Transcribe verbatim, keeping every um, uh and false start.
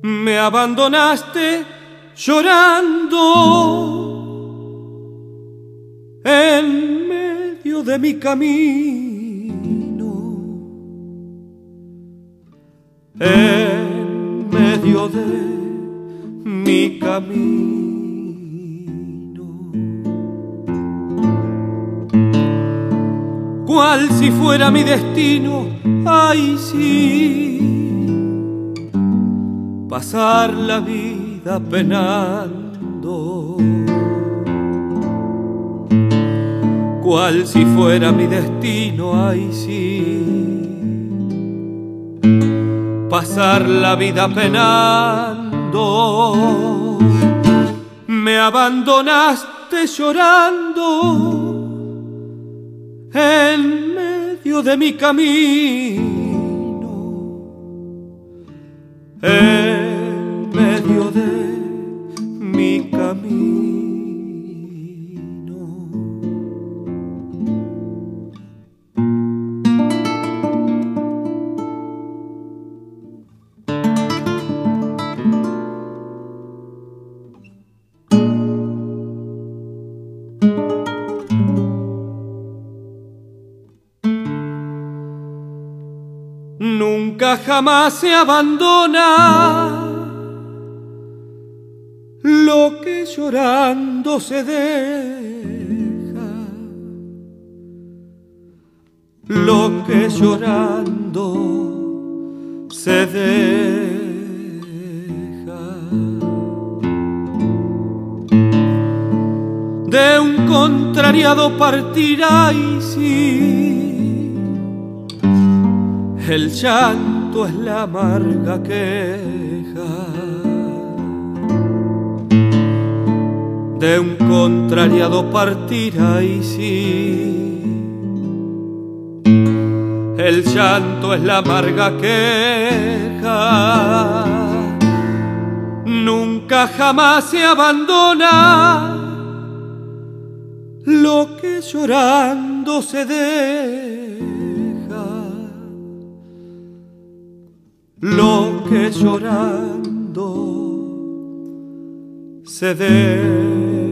me abandonaste llorando en medio de mi camino, en medio de mi camino. Cual si fuera mi destino, ay sí, pasar la vida penando. Cual si fuera mi destino, ay sí, pasar la vida penando. Me abandonaste llorando en medio de mi camino, en medio de mi camino. Nunca jamás se abandona lo que llorando se deja, lo que llorando se deja. De un contrariado partirá y sí, el llanto es la amarga queja. De un contrariado partirá y sí, el llanto es la amarga queja. Nunca jamás se abandona lo que llorando se deja, lo que llorando se deja.